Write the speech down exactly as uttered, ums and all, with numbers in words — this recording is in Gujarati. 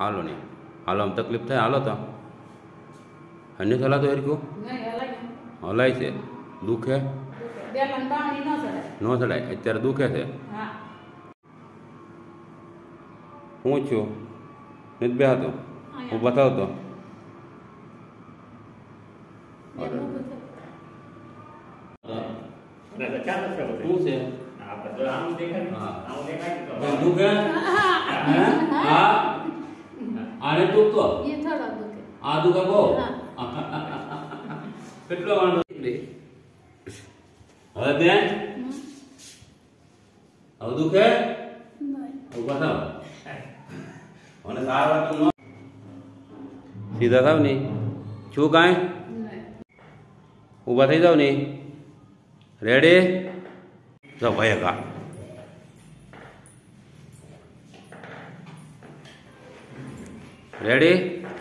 હાલો નહીં હાલો આમ તકલીફ થાય હાલો તો અને હલાતો હરખું હલાય છે દુખે ન ચડાય અત્યારે દુખે છે હું છું નથી બે હતો હું બતાવતો શું છે દુખે હા આને દુખતો આ દુખે બહુ કેટલો વાંધો હવે બેન હવે દુખે બતાવ અને સાર વાતું સીધા થાવ નહીં શું કાંઈ ઊભા થઈ જાવ નહીં રેડી જો ભાઈ કા રેડી